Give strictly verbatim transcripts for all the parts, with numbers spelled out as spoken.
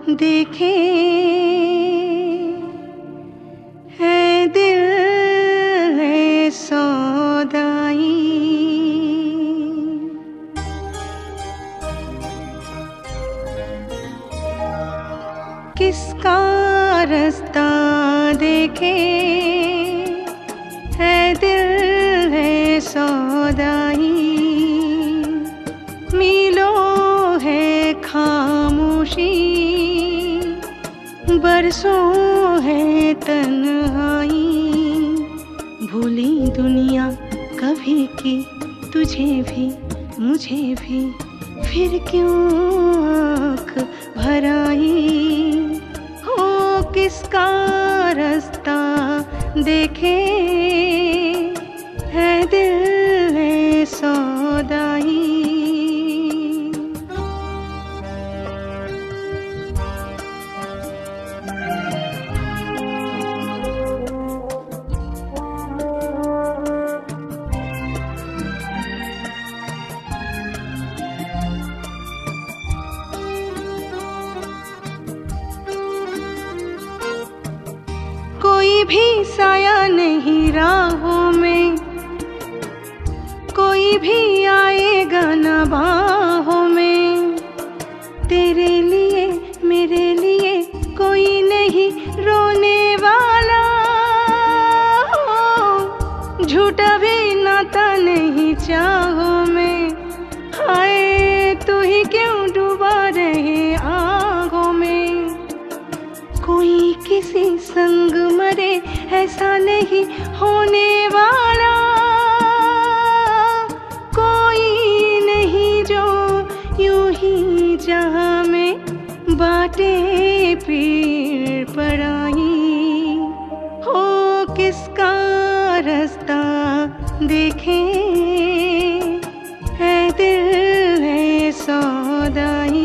देखे है दिल है सौदाई। किसका रास्ता देखे है दिल है सौदाई। मीलों है खामोशी, बरसों है तन्हाई। भूली दुनिया कभी की तुझे भी मुझे भी, फिर क्यों आँख भराई। हो किसका रास्ता देखे है दिल है सौदाई। कोई भी साया नहीं राहों में, कोई भी आएगा न बाहों में। तेरे लिए मेरे लिए कोई नहीं रोने वाला। झूठा भी नाता नहीं चाहों में। हाय तू ही क्यों डूबा रहे आगों में। कोई किसी संग मरे ऐसा नहीं होने वाला। कोई नहीं जो यूं ही जहां में बाटे पीर पराई। हो किसका रास्ता देखे है दिल है सौदाई।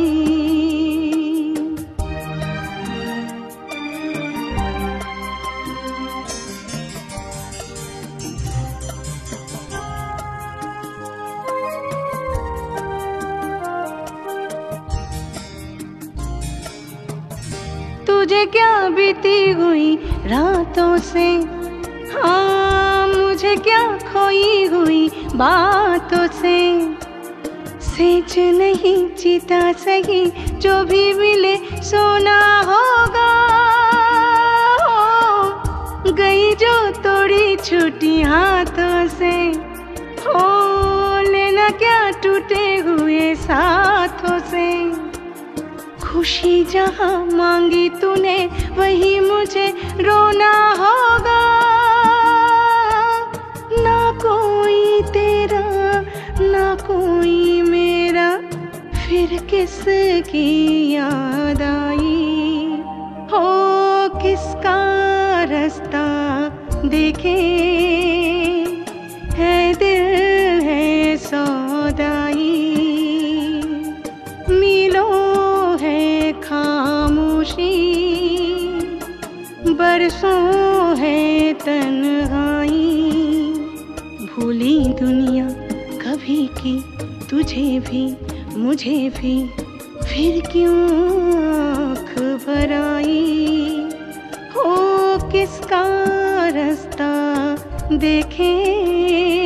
तुझे क्या बीती हुई रातों से, हाँ मुझे क्या खोई हुई बातों से। सेज नहीं जीता सही जो भी मिले सोना होगा। गई जो तोड़ी छूटी हाथों से, हो लेना क्या टूटे हुए साथों से। खुशी जहाँ मांगी तूने वही मुझे रोना होगा। ना कोई तेरा ना कोई मेरा, फिर किसकी याद आई। हो किसका रास्ता देखे है दिल है सौदाई। खामोशी बरसों है तन्हाई। भूली दुनिया कभी की तुझे भी मुझे भी, फिर क्यों आँख भराई। हो किसका रास्ता देखे